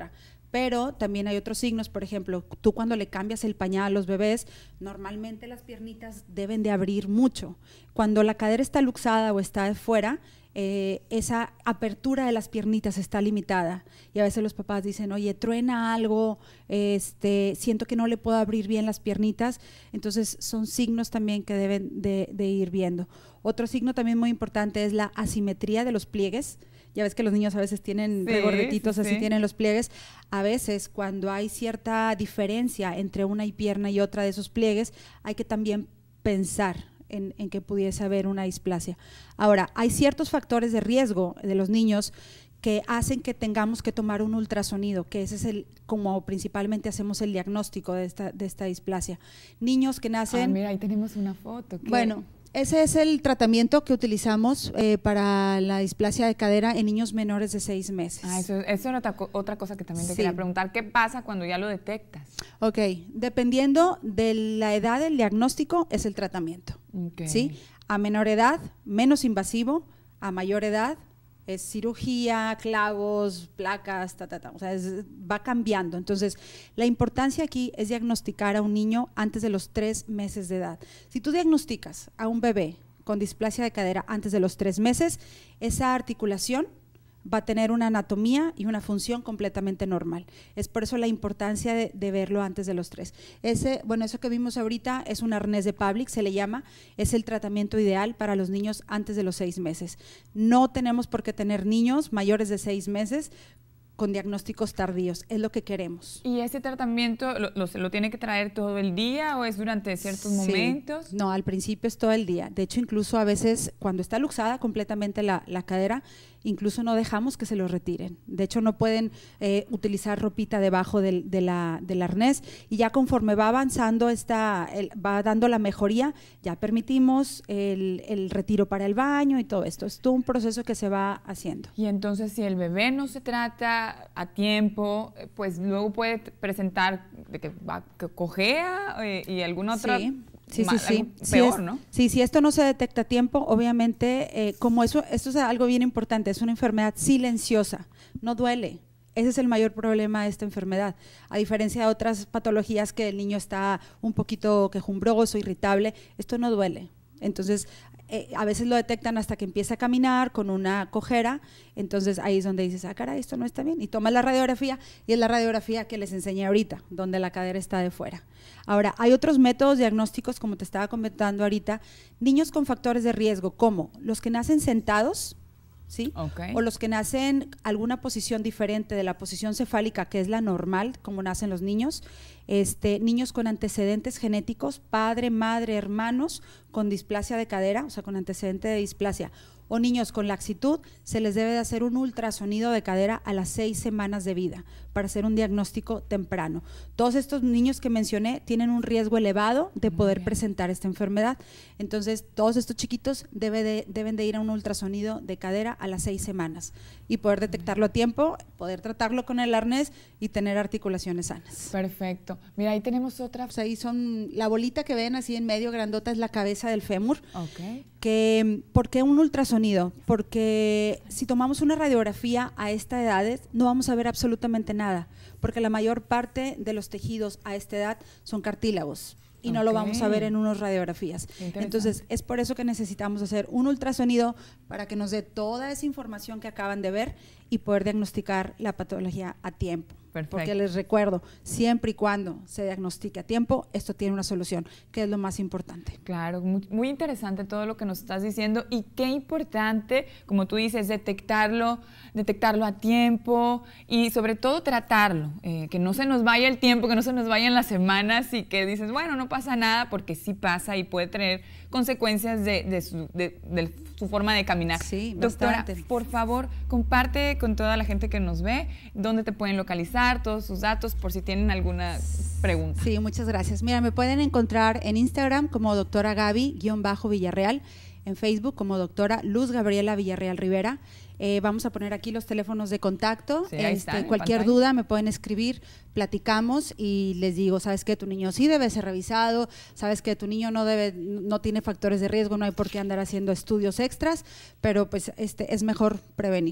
Pero también hay otros signos, por ejemplo, tú cuando le cambias el pañal a los bebés, normalmente las piernitas deben de abrir mucho. Cuando la cadera está luxada o está de fuera, eh, esa apertura de las piernitas está limitada y a veces los papás dicen, oye, truena algo, este, siento que no le puedo abrir bien las piernitas, entonces son signos también que deben de, de ir viendo. Otro signo también muy importante es la asimetría de los pliegues. Ya ves que los niños a veces tienen sí, regordetitos, sí. así tienen los pliegues. A veces cuando hay cierta diferencia entre una y pierna y otra de esos pliegues, hay que también pensar En, en que pudiese haber una displasia. Ahora, hay ciertos factores de riesgo de los niños que hacen que tengamos que tomar un ultrasonido, que ese es el, como principalmente hacemos el diagnóstico de esta, de esta displasia. Niños que nacen… Ah, mira, ahí tenemos una foto. ¿Qué? Bueno, ese es el tratamiento que utilizamos eh, para la displasia de cadera en niños menores de seis meses. Ah, eso, eso era otra, otra cosa que también te Sí. quería preguntar. ¿Qué pasa cuando ya lo detectas? Ok, dependiendo de la edad del diagnóstico es el tratamiento. Okay. ¿Sí? A menor edad, menos invasivo; a mayor edad, es cirugía, clavos, placas, ta, ta, ta. O sea, es, va cambiando. Entonces, la importancia aquí es diagnosticar a un niño antes de los tres meses de edad. Si tú diagnosticas a un bebé con displasia de cadera antes de los tres meses, esa articulación va a tener una anatomía y una función completamente normal. Es por eso la importancia de, de verlo antes de los tres. Ese, bueno, eso que vimos ahorita es un arnés de Pavlik, se le llama, es el tratamiento ideal para los niños antes de los seis meses. No tenemos por qué tener niños mayores de seis meses con diagnósticos tardíos, es lo que queremos. ¿Y ese tratamiento lo, lo, lo tiene que traer todo el día o es durante ciertos Sí. momentos? No, al principio es todo el día. De hecho, incluso a veces cuando está luxada completamente la, la cadera, incluso no dejamos que se lo retiren. De hecho, no pueden eh, utilizar ropita debajo del, de la, del arnés y ya conforme va avanzando, esta, el, va dando la mejoría, ya permitimos el, el retiro para el baño y todo esto. Es todo un proceso que se va haciendo. Y entonces si el bebé no se trata a tiempo, pues luego puede presentar de que, va, que cojea eh, y alguna otra… Sí. Sí, ma- sí, sí. algo Si peor, es- ¿no? Sí, si esto no se detecta a tiempo, obviamente, eh, como eso, esto es algo bien importante, es una enfermedad silenciosa, no duele. Ese es el mayor problema de esta enfermedad, a diferencia de otras patologías que el niño está un poquito quejumbroso, irritable, esto no duele. Entonces, eh, a veces lo detectan hasta que empieza a caminar con una cojera, entonces ahí es donde dices, ah, caray, esto no está bien, y tomas la radiografía, y es la radiografía que les enseñé ahorita, donde la cadera está de fuera. Ahora, hay otros métodos diagnósticos, como te estaba comentando ahorita, niños con factores de riesgo, como los que nacen sentados, ¿sí? Ok. O los que nacen alguna posición diferente de la posición cefálica, que es la normal, como nacen los niños, este, niños con antecedentes genéticos, padre, madre, hermanos, con displasia de cadera, o sea, con antecedente de displasia, o niños con laxitud, se les debe de hacer un ultrasonido de cadera a las seis semanas de vida para hacer un diagnóstico temprano. Todos estos niños que mencioné tienen un riesgo elevado de poder presentar esta enfermedad. Entonces, todos estos chiquitos debe de, deben de ir a un ultrasonido de cadera a las seis semanas y poder detectarlo a tiempo, poder tratarlo con el arnés y tener articulaciones sanas. Perfecto. Mira, ahí tenemos otra. Pues ahí son, la bolita que ven así en medio grandota es la cabeza del fémur. Ok. Que, ¿por qué un ultrasonido? Porque si tomamos una radiografía a esta edad no vamos a ver absolutamente nada, porque la mayor parte de los tejidos a esta edad son cartílagos y no lo vamos a ver en unas radiografías. Entonces, es por eso que necesitamos hacer un ultrasonido para que nos dé toda esa información que acaban de ver y poder diagnosticar la patología a tiempo. Perfecto. Porque les recuerdo, siempre y cuando se diagnostique a tiempo, esto tiene una solución, que es lo más importante. Claro, muy, muy interesante todo lo que nos estás diciendo y qué importante, como tú dices, detectarlo, detectarlo a tiempo y sobre todo tratarlo, eh, que no se nos vaya el tiempo, que no se nos vayan las semanas y que dices, bueno, no pasa nada, porque sí pasa y puede tener consecuencias de, de, su, de, de su forma de caminar. Sí, Doctora, bastante. por favor, comparte con toda la gente que nos ve dónde te pueden localizar, todos sus datos, por si tienen alguna pregunta. Sí, muchas gracias. Mira, me pueden encontrar en Instagram como doctora Gaby-Villarreal, en Facebook como doctora Luz Gabriela Villarreal Rivera. Eh, vamos a poner aquí los teléfonos de contacto. Sí, ahí este, están, en cualquier pantalla. duda me pueden escribir, platicamos y les digo, sabes que tu niño sí debe ser revisado, sabes que tu niño no debe, no tiene factores de riesgo, no hay por qué andar haciendo estudios extras, pero pues este es mejor prevenir.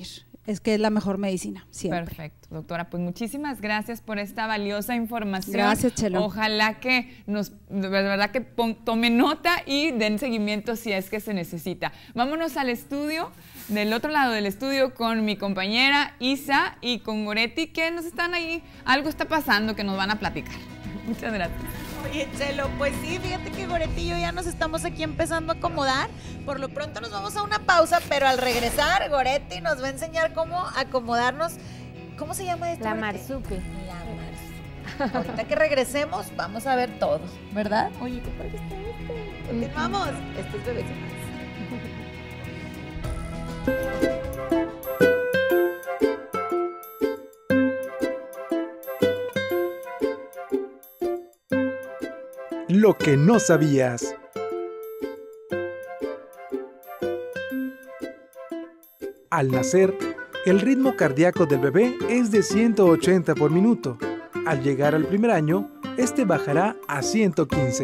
es que es la mejor medicina, siempre. Perfecto, doctora. Pues muchísimas gracias por esta valiosa información. Gracias, Chelo. Ojalá que nos, de verdad que pon, tomen nota y den seguimiento si es que se necesita. Vámonos al estudio, del otro lado del estudio con mi compañera Isa y con Goretti, que nos están ahí, algo está pasando que nos van a platicar. Muchas gracias. Oye, Chelo, pues sí, fíjate que Goretti y yo ya nos estamos aquí empezando a acomodar. Por lo pronto nos vamos a una pausa, pero al regresar, Goretti nos va a enseñar cómo acomodarnos. ¿Cómo se llama esto? La Goretti? marsupi. La marsupi. Ahorita que regresemos, vamos a ver todo, ¿verdad? Oye, ¿qué padre está esto? Continuamos. Esto es Bebés y Más. Lo que no sabías. Al nacer, el ritmo cardíaco del bebé es de ciento ochenta por minuto. Al llegar al primer año, este bajará a ciento quince.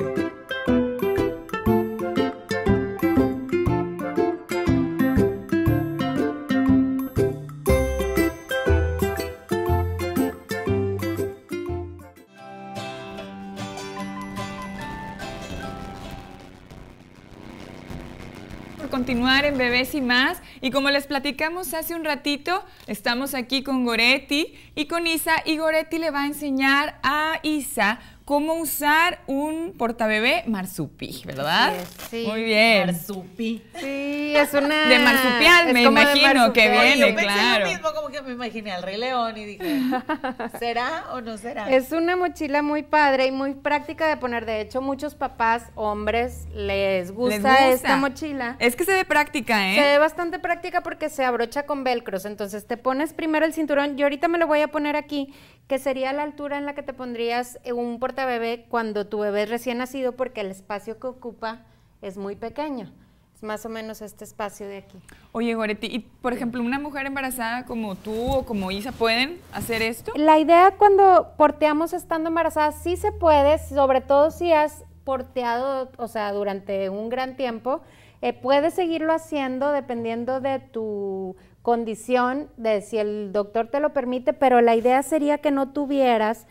Continuar en Bebés y Más, y como les platicamos hace un ratito, estamos aquí con Goretti y con Isa, y Goretti le va a enseñar a Isa cómo usar un portabebé marsupi, ¿verdad? Sí, sí. Muy bien. Marsupi. Sí, es una... De marsupial, es me como de imagino que marsupial. viene, Yo pensé claro. lo mismo, como que me imaginé al Rey León y dije, ¿será o no será? Es una mochila muy padre y muy práctica de poner. De hecho, muchos papás, hombres, les gusta, Les gusta. esta mochila. Es que se ve práctica, ¿eh? Se ve bastante práctica porque se abrocha con velcros. Entonces te pones primero el cinturón. Yo ahorita me lo voy a poner aquí, que sería la altura en la que te pondrías un portabebé cuando tu bebé es recién nacido, porque el espacio que ocupa es muy pequeño. Es más o menos este espacio de aquí. Oye, Goretti, y por ejemplo, una mujer embarazada como tú o como Isa, ¿pueden hacer esto? La idea cuando porteamos estando embarazada sí se puede, sobre todo si has porteado, o sea, durante un gran tiempo, eh, puedes seguirlo haciendo dependiendo de tu condición, de si el doctor te lo permite, pero la idea sería que no tuvieras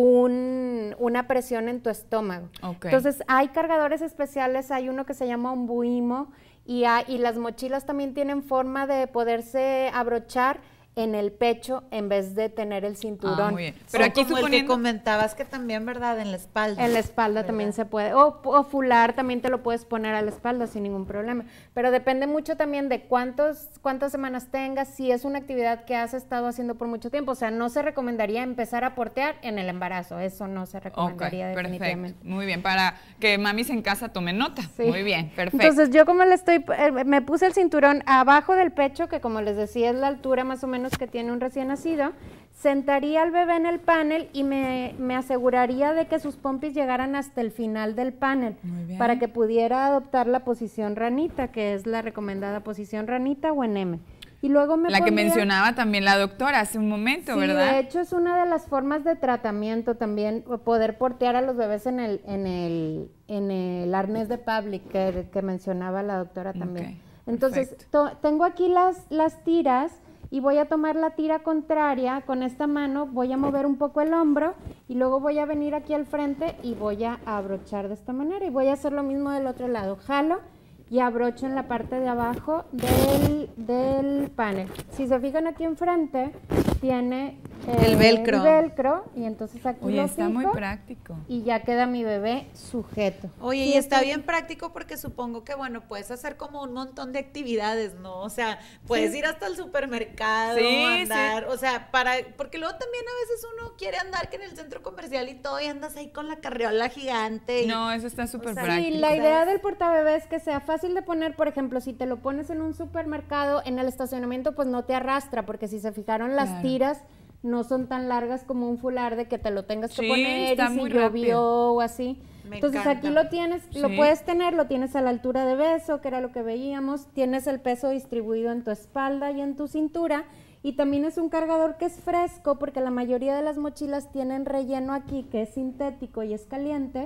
un, una presión en tu estómago. Okay. Entonces, hay cargadores especiales, hay uno que se llama un buimo, y, hay, y las mochilas también tienen forma de poderse abrochar en el pecho en vez de tener el cinturón. Ah, muy bien. Pero O aquí como el que suponiendo... comentabas que también, ¿verdad? En la espalda. En la espalda también se puede, o, o fular también te lo puedes poner a la espalda sin ningún problema, pero depende mucho también de cuántos, cuántas semanas tengas, si es una actividad que has estado haciendo por mucho tiempo. O sea, no se recomendaría empezar a portear en el embarazo, eso no se recomendaría. Ok, definitivamente. perfecto. Muy bien, para que mamis en casa tomen nota. Sí. Muy bien, perfecto. Entonces yo como le estoy, eh, me puse el cinturón abajo del pecho, que como les decía es la altura más o menos que tiene un recién nacido, sentaría al bebé en el panel y me, me aseguraría de que sus pompis llegaran hasta el final del panel, para que pudiera adoptar la posición ranita, que es la recomendada posición ranita o en M. Y luego me La que pondría- mencionaba también la doctora hace un momento, Sí, ¿verdad? de hecho es una de las formas de tratamiento también, poder portear a los bebés en el, en el, en el arnés de Public que, que mencionaba la doctora también. Ok, Entonces, perfecto. to- tengo aquí las, las tiras y voy a tomar la tira contraria con esta mano, voy a mover un poco el hombro y luego voy a venir aquí al frente y voy a abrochar de esta manera y voy a hacer lo mismo del otro lado. Jalo y abrocho en la parte de abajo del, del panel. Si se fijan aquí enfrente, tiene eh, El velcro. el velcro, y entonces aquí Oye, lo está muy fijo práctico. y ya queda mi bebé sujeto. Oye, Sí, y está esto- bien práctico porque supongo que, bueno, puedes hacer como un montón de actividades, ¿no? O sea, puedes ir hasta el supermercado, Sí, andar, o sea, para, porque luego también a veces uno quiere andar que en el centro comercial y todo, y andas ahí con la carriola gigante. y- No, eso está súper O sea, práctico. Sí, la idea del portabebé es que sea fácil de poner. Por ejemplo, si te lo pones en un supermercado, en el estacionamiento, pues no te arrastra, porque si se fijaron, las Claro. tiras no son tan largas como un fular de que te lo tengas que Sí, poner está y si muy llovió rápido. o así. Me Entonces encanta. aquí lo tienes, lo Sí. puedes tener, lo tienes a la altura de beso, que era lo que veíamos, tienes el peso distribuido en tu espalda y en tu cintura, y también es un cargador que es fresco, porque la mayoría de las mochilas tienen relleno aquí que es sintético y es caliente,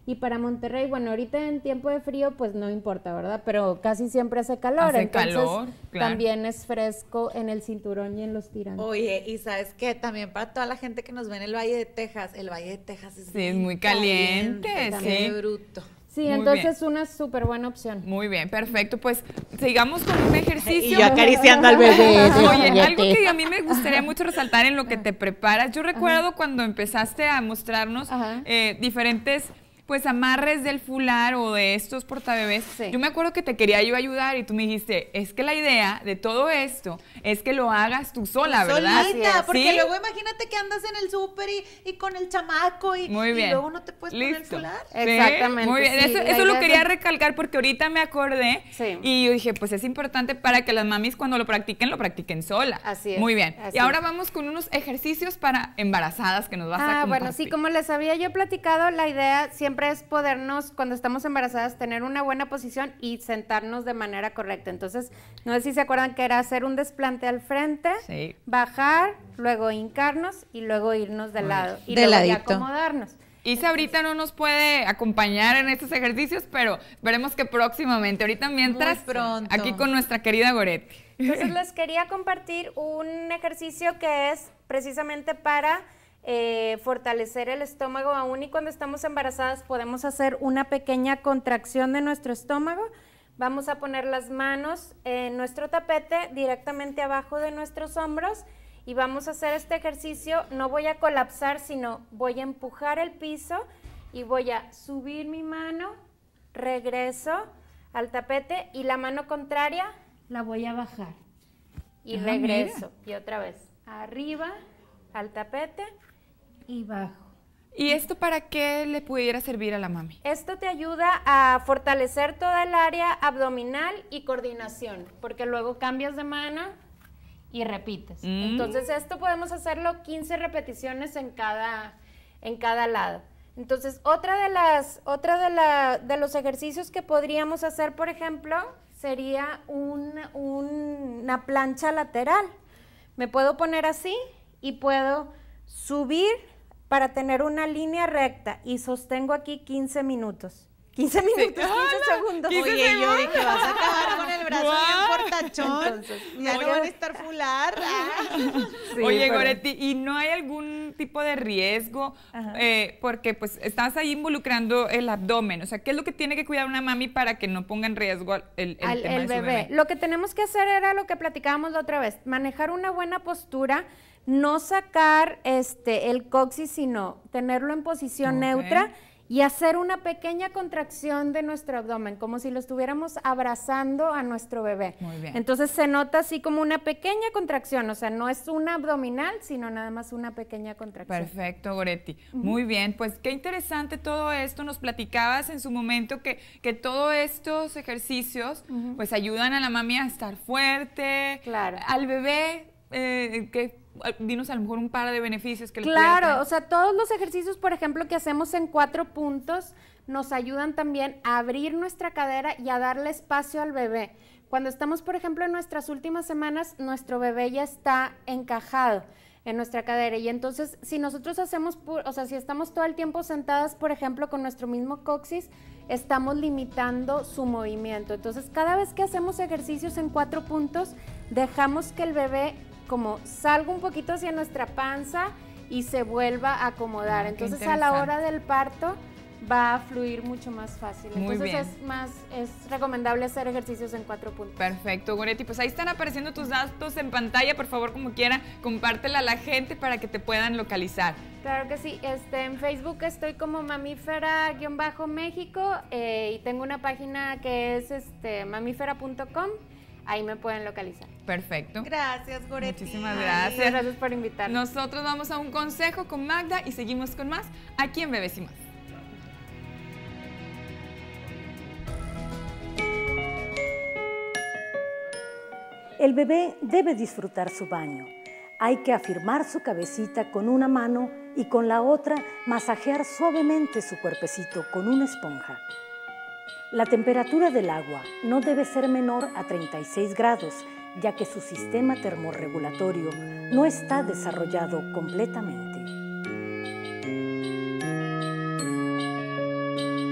Y para Monterrey, bueno, ahorita en tiempo de frío, pues no importa, ¿verdad? Pero casi siempre hace calor. Hace entonces calor, claro. también es fresco en el cinturón y en los tirantes. Oye, y ¿sabes qué? También para toda la gente que nos ve en el Valle de Texas, el Valle de Texas es, sí, es muy caliente, caliente, sí. Qué bruto. Sí, Muy entonces bien. una súper buena opción. Muy bien, perfecto. Pues sigamos con un ejercicio. Y yo acariciando al bebé. Oye, algo que a mí me gustaría mucho resaltar en lo que te preparas. Yo recuerdo cuando empezaste a mostrarnos eh, diferentes pues amarres del fular o de estos portabebés, sí. Yo me acuerdo que te quería yo ayudar y tú me dijiste, es que la idea de todo esto es que lo hagas tú sola, ¿verdad? Solita, porque ¿sí? luego imagínate que andas en el súper y, y con el chamaco y, muy bien. y luego no te puedes Listo. poner el fular. ¿Sí? Exactamente. Muy bien, sí, eso, eso lo quería recalcar porque ahorita me acordé sí. y yo dije, pues es importante para que las mamis cuando lo practiquen, lo practiquen sola. Así es. Muy bien. Así y ahora es. vamos con unos ejercicios para embarazadas que nos vas ah, a compartir. Bueno, sí, como les había yo platicado, la idea siempre es podernos, cuando estamos embarazadas, tener una buena posición y sentarnos de manera correcta. Entonces, no sé si se acuerdan que era hacer un desplante al frente, sí. bajar, luego hincarnos y luego irnos de lado. Y de luego ladito. ya acomodarnos. Isa ahorita no nos puede acompañar en estos ejercicios, pero veremos que próximamente. Ahorita mientras, pronto. Aquí con nuestra querida Goretti. Entonces, les quería compartir un ejercicio que es precisamente para eh, fortalecer el estómago. Aún y cuando estamos embarazadas podemos hacer una pequeña contracción de nuestro estómago. Vamos a poner las manos en nuestro tapete directamente abajo de nuestros hombros y vamos a hacer este ejercicio. No voy a colapsar, sino voy a empujar el piso y voy a subir mi mano, regreso al tapete y la mano contraria la voy a bajar y ah, regreso. Mira. Y otra vez, arriba al tapete y bajo. ¿Y esto para qué le pudiera servir a la mami? Esto te ayuda a fortalecer toda el área abdominal y coordinación, porque luego cambias de mano y repites. Mm. Entonces esto podemos hacerlo quince repeticiones en cada, en cada lado. Entonces otra de las, otra de, la, de los ejercicios que podríamos hacer, por ejemplo, sería una, un, una plancha lateral. Me puedo poner así y puedo subir para tener una línea recta y sostengo aquí quince minutos. quince minutos, sí. quince ¡Hola! Segundos. quince Oye, segundos. Yo dije, vas a acabar con el brazo wow. bien portachón. Entonces, ya no van a estar fular. Sí, Oye, pero... Goretti, ¿y no hay algún tipo de riesgo? Eh, porque pues estás ahí involucrando el abdomen. O sea, ¿qué es lo que tiene que cuidar una mami para que no ponga en riesgo el, el Al, tema el de su bebé. bebé? Lo que tenemos que hacer era lo que platicábamos la otra vez, manejar una buena postura, no sacar este, el coxis, sino tenerlo en posición okay. neutra y hacer una pequeña contracción de nuestro abdomen, como si lo estuviéramos abrazando a nuestro bebé. Muy bien. Entonces se nota así como una pequeña contracción, o sea, no es una abdominal, sino nada más una pequeña contracción. Perfecto, Goretti. Uh-huh. Muy bien, pues qué interesante todo esto. Nos platicabas en su momento que, que todos estos ejercicios uh-huh. pues ayudan a la mami a estar fuerte, claro. al bebé, eh, que dinos a lo mejor un par de beneficios que le Claro, o sea, todos los ejercicios, por ejemplo, que hacemos en cuatro puntos, nos ayudan también a abrir nuestra cadera y a darle espacio al bebé. Cuando estamos, por ejemplo, en nuestras últimas semanas, nuestro bebé ya está encajado en nuestra cadera y entonces si nosotros hacemos, o sea, si estamos todo el tiempo sentadas, por ejemplo, con nuestro mismo coxis, estamos limitando su movimiento. Entonces, cada vez que hacemos ejercicios en cuatro puntos, dejamos que el bebé como salga un poquito hacia nuestra panza y se vuelva a acomodar. Ah, entonces a la hora del parto va a fluir mucho más fácil. Muy Entonces bien. es más, es recomendable hacer ejercicios en cuatro puntos. Perfecto, Goretti. Pues ahí están apareciendo tus datos en pantalla. Por favor, como quiera, compártela a la gente para que te puedan localizar. Claro que sí. Este, en Facebook estoy como mamífera-méxico eh, y tengo una página que es este, mamífera punto com. Ahí me pueden localizar. Perfecto. Gracias, Goretti. Muchísimas gracias. Gracias por invitarnos. Nosotros vamos a un consejo con Magda y seguimos con más aquí en Bebés y Más. El bebé debe disfrutar su baño. Hay que afirmar su cabecita con una mano y con la otra masajear suavemente su cuerpecito con una esponja. La temperatura del agua no debe ser menor a treinta y seis grados, ya que su sistema termorregulatorio no está desarrollado completamente.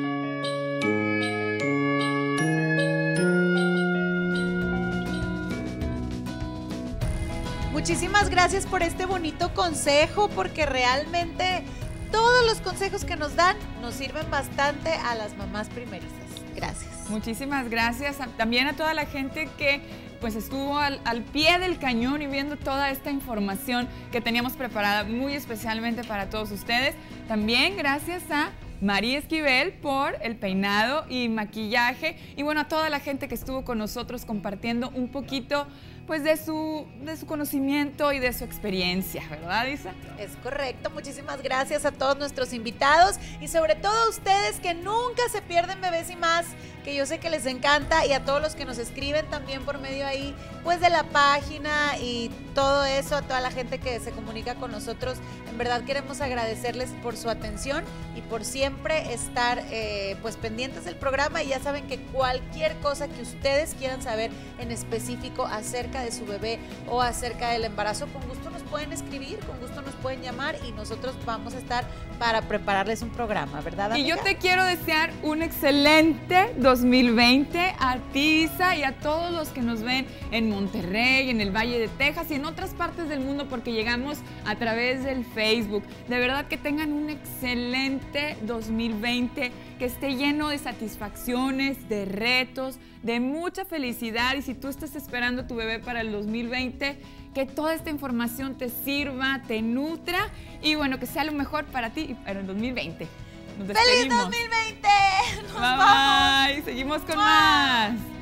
Muchísimas gracias por este bonito consejo, porque realmente todos los consejos que nos dan nos sirven bastante a las mamás primerizas. Gracias. Muchísimas gracias a, también a toda la gente que pues estuvo al, al pie del cañón y viendo toda esta información que teníamos preparada muy especialmente para todos ustedes. También gracias a María Esquivel por el peinado y maquillaje, y bueno, a toda la gente que estuvo con nosotros compartiendo un poquito pues de su, de su conocimiento y de su experiencia, ¿verdad, Isa? Es correcto, muchísimas gracias a todos nuestros invitados y sobre todo a ustedes que nunca se pierden Bebés y Más, que yo sé que les encanta, y a todos los que nos escriben también por medio ahí pues de la página y todo eso, a toda la gente que se comunica con nosotros. En verdad queremos agradecerles por su atención y por siempre estar eh, pues pendientes del programa, y ya saben que cualquier cosa que ustedes quieran saber en específico acerca de su bebé o acerca del embarazo, con gusto nos pueden escribir, con gusto nos pueden llamar y nosotros vamos a estar para prepararles un programa, ¿verdad, amiga? Y yo te quiero desear un excelente dos mil veinte a ti, Isa, y a todos los que nos ven en Monterrey, en el Valle de Texas y en otras partes del mundo, porque llegamos a través del Facebook. De verdad que tengan un excelente dos mil veinte, que esté lleno de satisfacciones, de retos, de mucha felicidad. Y si tú estás esperando a tu bebé para el dos mil veinte, que toda esta información te sirva, te nutra y bueno, que sea lo mejor para ti y para el dos mil veinte. Nos despedimos. ¡Feliz dos mil veinte! ¡Nos bye, vamos! bye. Seguimos con ¡Mua! más.